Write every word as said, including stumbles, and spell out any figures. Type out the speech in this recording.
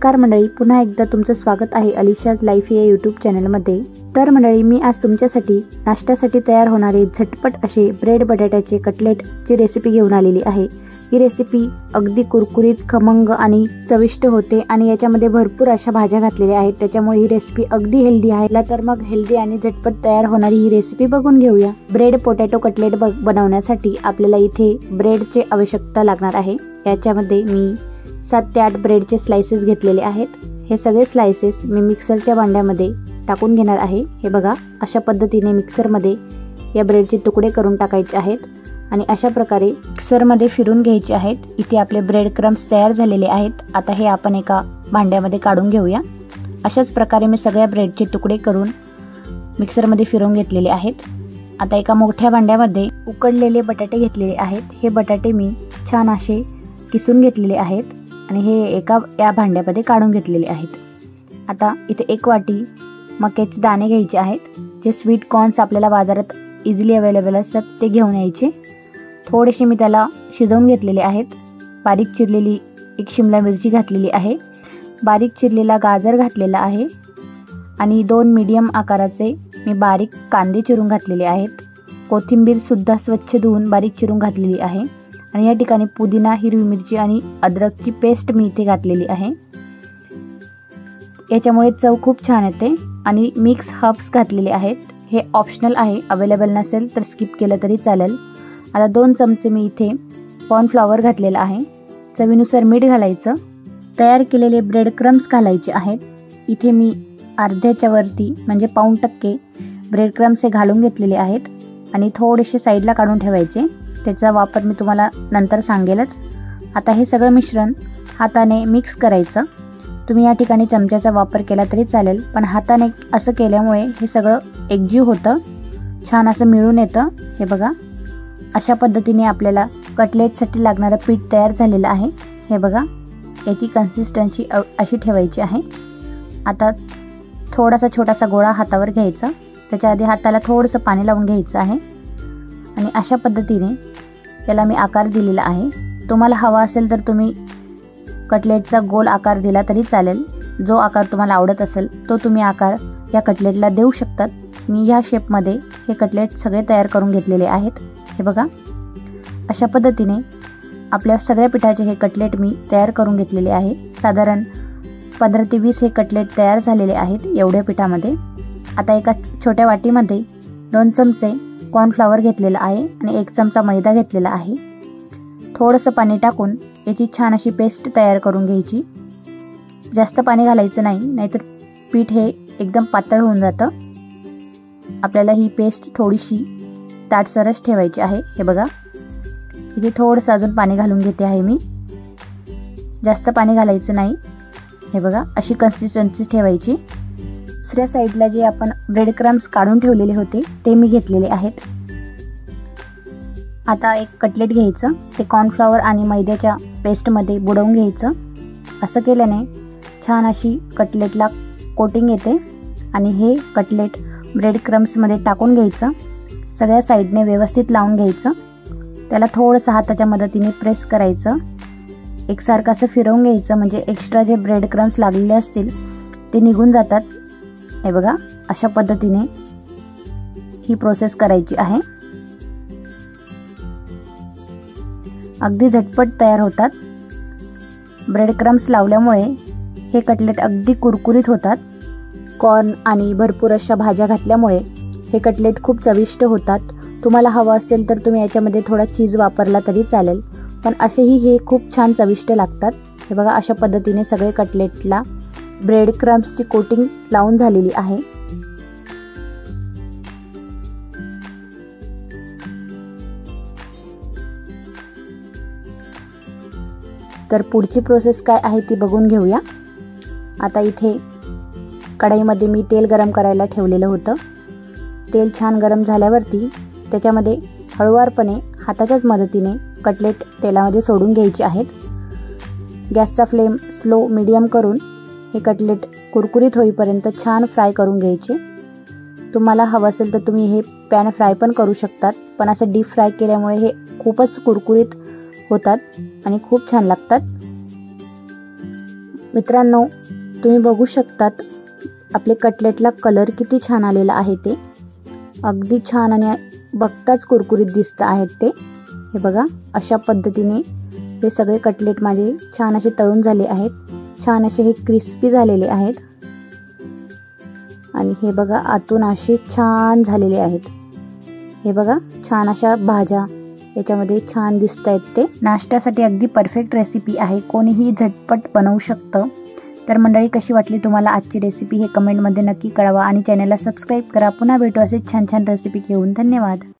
नमस्कार मंडळी, पुन्हा एकदा तुमचं स्वागत आहे अलिशाज लाईफ या यूट्यूब चॅनलमध्ये। तर मंडळी, मी आज तुमच्यासाठी नाश्त्यासाठी तयार होणारे झटपट असे ब्रेड बटाट्याचे कटलेटची रेसिपी घेऊन आलेली आहे। ही रेसिपी अगदी कुरकुरीत, खमंग आणि चविष्ट होते आणि याच्यामध्ये भरपूर अशा भाज्या घातलेल्या आहेत, त्याच्यामुळे ही रेसिपी अगदी हेल्दी आहे। तर मग हेल्दी आणि झटपट तयार होणारी ही रेसिपी बघून घेऊया। ब्रेड पोटॅटो कटलेट बनवण्यासाठी आपल्याला इथे ब्रेडची आवश्यकता लागणार आहे। याच्यामध्ये मी सात ते आठ ब्रेडचे स्लाइसेस घेतलेले आहेत। हे सगळे स्लाइसेस मी मिक्सरच्या भांड्यामध्ये टाकून घेणार आहे। हे बघा, अशा पद्धतीने मिक्सरमध्ये या ब्रेडचे तुकडे करून टाकायचे आहेत आणि अशा प्रकारे मिक्सरमध्ये फिरून घ्यायचे आहेत। इथे आपले ब्रेड क्रम्स तयार झालेले आहेत। आता हे आपण एका भांड्यामध्ये काढून घेऊया। अशाच प्रकारे मी सगळ्या ब्रेडचे तुकडे करून मिक्सरमध्ये फिरवून घेतलेले आहेत। आता एका मोठ्या भांड्यामध्ये उकडलेले बटाटे घेतलेले आहेत। हे बटाटे मी छान असे किसून घेतलेले आहेत आणि हे एका या भांड्यामध्ये काढून घेतलेले आहेत। आता इथे एक वाटी मक्याचे दाणे घ्यायचे आहेत। जे स्वीट कॉर्न्स आपल्याला बाजारात इझिली अवेलेबल असतात ते घेऊन यायचे। थोडेसे मी त्याला शिजवून घेतलेले आहेत। बारीक चिरलेली एक शिमला मिरची घातलेली आहे, बारीक चिरलेला गाजर घातलेला आहे आणि दोन मीडियम आकाराचे मी बारीक कांदे चिरून घातलेले आहेत। कोथिंबीर सुद्धा स्वच्छ धुवून बारीक चिरून घातलेली आहे आणि या ठिकाणी पुदिना, हिरवी मिरची आणि अद्रकची पेस्ट मी इथे घातलेली आहे। याच्यामुळे चव खूप छान येते आणि मिक्स हर्ब्स घातलेले आहेत। हे ऑप्शनल आहे, अवेलेबल नसेल तर स्किप केलं तरी चालेल। आता दोन चमचे मी इथे कॉर्नफ्लॉवर घातलेला आहे। चवीनुसार मीठ घालायचं। तयार केलेले ब्रेड क्रम्स घालायचे आहेत। इथे मी अर्ध्याच्या वरती म्हणजे पाऊण टक्के ब्रेड क्रम्स हे घालून घेतलेले आहेत आणि थोडेसे साईडला काढून ठेवायचे। त्याचा वापर मी तुम्हाला नंतर सांगेलच। आता हे सगळं मिश्रण हाताने मिक्स करायचं। तुम्ही या ठिकाणी चमच्याचा वापर केला तरी चालेल, पण हाताने असं केल्यामुळे हे सगळं एकजीव होतं, छान असं मिळून येतं। हे बघा, अशा पद्धतीने आपल्याला कटलेटसाठी लागणारं पीठ तयार झालेलं आहे। हे बघा, याची कन्सिस्टन्सी अशी ठेवायची आहे। आता थोडासा छोटासा गोळा हातावर घ्यायचा, त्याच्या आधी हाताला थोडंसं पाणी लावून घ्यायचं आहे आणि अशा पद्धतीने याला मी आकार दिलेला आहे। तुम्हाला हवा असेल तर तुम्ही कटलेटचा गोल आकार दिला तरी चालेल। जो आकार तुम्हाला आवडत असेल तो तुम्ही आकार या कटलेटला देऊ शकतात। मी ह्या शेपमध्ये हे कटलेट सगळे तयार करून घेतलेले आहेत। हे बघा, अशा पद्धतीने आपल्या सगळ्या पिठाचे हे कटलेट मी तयार करून घेतलेले आहे। साधारण पंधरा ते वीस हे कटलेट तयार झालेले आहेत एवढ्या पिठामध्ये। आता एका छोट्या वाटीमध्ये दोन चमचे कॉर्नफ्लॉवर घेतलेला आहे आणि एक चमचा मैदा घेतलेला आहे। थोडंसं पाणी टाकून याची छान अशी पेस्ट तयार करून घ्यायची। जास्त पाणी घालायचं नाही, नाहीतर पीठ हे एकदम पातळ होऊन जातं। आपल्याला ही पेस्ट थोडीशी दाटसरच ठेवायची आहे। हे बघा, इथे थोडंसं अजून पाणी घालून घेते आहे मी, जास्त पाणी घालायचं नाही। हे बघा, अशी कन्सिस्टन्सी ठेवायची। दुसऱ्या साईडला जे आपण ब्रेड क्रम्स काढून ठेवलेले होते ते मी घेतलेले आहेत। आता एक कटलेट घ्यायचं, ते कॉर्नफ्लॉवर आणि मैद्याच्या पेस्टमध्ये बुडवून घ्यायचं। असं केल्याने छान अशी कटलेटला कोटिंग येते आणि हे कटलेट ब्रेड क्रम्समध्ये टाकून घ्यायचं। सगळ्या साईडने व्यवस्थित लावून घ्यायचं। त्याला थोडंसं हाताच्या मदतीने प्रेस करायचं, एकसारखं असं फिरवून घ्यायचं, म्हणजे एक्स्ट्रा जे ब्रेड क्रम्स लागलेले असतील ते निघून जातात। हे बघा, अशा पद्धतीने ही प्रोसेस करायची आहे। अगदी झटपट तयार होतात। ब्रेड क्रम्स लावल्यामुळे हे कटलेट अगदी कुरकुरीत होतात। कॉर्न आणि भरपूर अशा भाज्या घातल्यामुळे हे कटलेट खूप चविष्ट होतात। तुम्हाला हवं असेल तर तुम्ही याच्यामध्ये थोडा चीज वापरला तरी चालेल, पण असेही हे खूप छान चविष्ट लागतात। हे बघा, अशा पद्धतीने सगळे कटलेटला ब्रेड क्रम्सची कोटिंग लावून झालेली आहे। तर पुढची प्रोसेस काय आहे ती बघून घेऊया। आता इथे कढईमध्ये मी तेल गरम करायला ठेवलेलं होतं। तेल छान गरम झाल्यावरती त्याच्यामध्ये हळुवारपणे हाताच्याच मदतीने कटलेट तेलामध्ये सोडून घ्यायचे आहेत। गॅसचा फ्लेम स्लो मीडियम करून हे कटलेट कुरकुरीत होईपर्यंत छान फ्राय करून घ्यायचे। तुम्हाला हवं असेल तर तुम्ही हे पॅन फ्राय पण करू शकतात, पण असं डीप फ्राय केल्यामुळे हे खूपच कुरकुरीत होतात आणि खूप छान लागतात। मित्रांनो, तुम्ही बघू शकतात आपले कटलेटला कलर किती छान आलेला आहे. ते अगदी छान आणि बघताच कुरकुरीत दिसत आहेत. ते हे बघा, अशा पद्धतीने हे सगळे कटलेट माझे छान असे तळून झाले आहेत. छान असे हे क्रिस्पी झालेले आहेत आणि हे बघा आतून असे छान झालेले आहेत. हे बघा, छान अशा भाज्या याच्यामध्ये छान दिसत आहेत. ते नाश्त्यासाठी अगदी परफेक्ट रेसिपी आहे. कोणीही झटपट बनवू शकतं. तर मंडळी, कशी वाटली तुम्हाला आजची रेसिपी हे कमेंटमध्ये नक्की कळवा आणि चॅनलला सबस्क्राईब करा. पुन्हा भेटू असे छान छान रेसिपी घेऊन. धन्यवाद.